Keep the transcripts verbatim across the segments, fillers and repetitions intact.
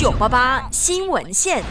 九八八新闻线。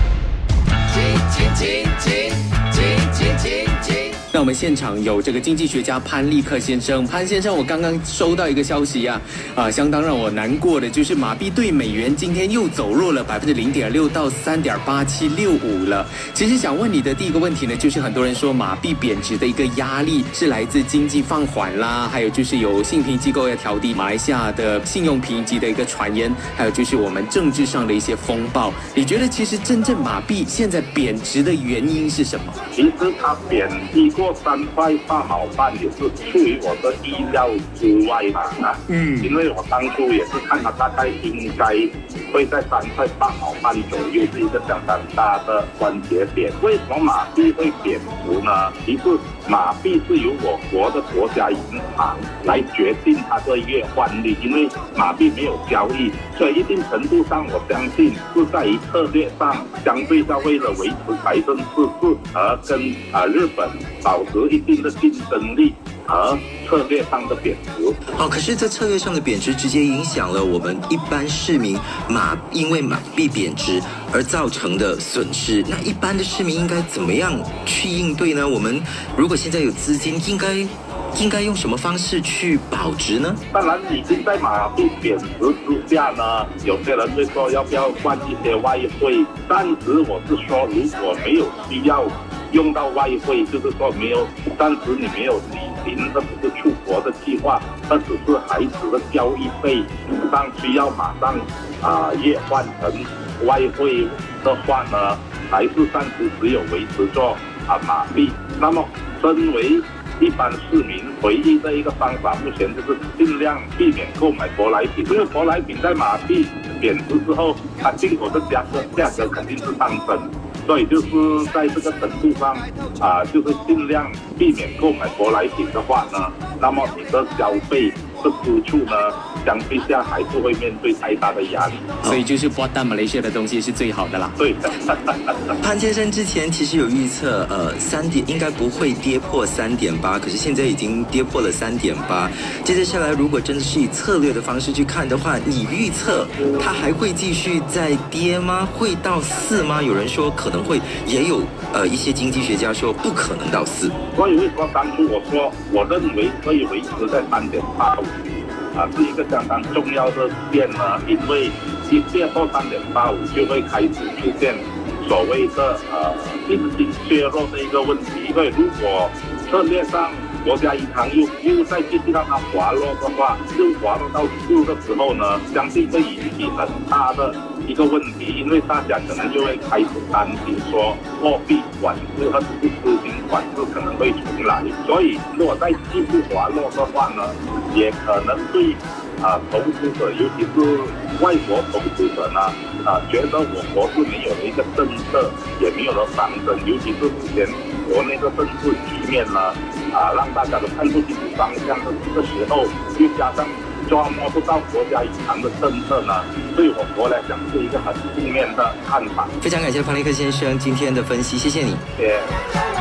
那我们现场有这个经济学家潘立克先生，潘先生，我刚刚收到一个消息啊，啊，相当让我难过的就是马币对美元今天又走弱了百分之零点六到三点八七六五了。其实想问你的第一个问题呢，就是很多人说马币贬值的一个压力是来自经济放缓啦，还有就是有信评机构要调低马来西亚的信用评级的一个传言，还有就是我们政治上的一些风暴。你觉得其实真正马币现在贬值的原因是什么？ 其实它贬低过三块八毛半也是出于我的意料之外啊。嗯，因为我当初也是看它大概应该会在三块八毛半左右，是一个相当大的关节点。为什么马币会贬值呢？其实马币是由我国的国家银行来决定它的月换率，因为马币没有交易，所以一定程度上我相信是在于策略上，相对上为了维持财政赤字而跟啊、呃、日本保持一定的竞争力和策略上的贬值。 哦，可是这策略上的贬值直接影响了我们一般市民马因为马币贬值而造成的损失。那一般的市民应该怎么样去应对呢？我们如果现在有资金，应该应该用什么方式去保值呢？ 当然，已经在马币贬值之下呢，有些人会说要不要换一些外汇。暂时我是说，如果没有需要用到外汇，就是说没有暂时你没有旅行或者是出国的计划，或者是孩子的教育费上需要马上啊兑换成外汇的话呢，还是暂时只有维持做啊马币。那么身为一般市民唯一的一个方法，目前就是尽量避免购买舶来品，因为舶来品在马币贬值之后，它进口的价格价格肯定是上升，所以就是在这个程度上啊、呃，就是尽量避免购买舶来品的话呢，那么你的消费的支出呢，相对下还是会面对太大的压力。 所以就是波丹马来西亚的东西是最好的啦。 对。 潘先生之前其实有预测，呃，三点应该不会跌破三点八，可是现在已经跌破了三点八。接着下来，如果真的是以策略的方式去看的话，你预测它还会继续再跌吗？会到四吗？有人说可能会，也有呃一些经济学家说不可能到四。 所以为什么当初我说我认为可以维持在三点八五？啊，是一个相当重要的线呢，因为一跌破三点八五就会开始出现所谓的呃信心削弱的一个问题。所以如果策略上国家银行又又再继续让它滑落的话，又滑落到四的时候呢，相信会引起很大的一个问题，因为大家可能就会开始担心说货币管制或者是资金管制可能会重来，所以如果再继续滑落的话呢，也可能对啊、呃、投资者，尤其是外国投资者呢啊、呃、觉得我国是没有了一个政策，也没有了方针，尤其是之前国内的政治局面呢啊、呃、让大家都看不清楚方向的这个时候，又加上抓摸不到国家银行的政策呢，对我国来讲是一个很负面的看法。 非常感谢潘立克先生今天的分析，谢谢你。 谢谢。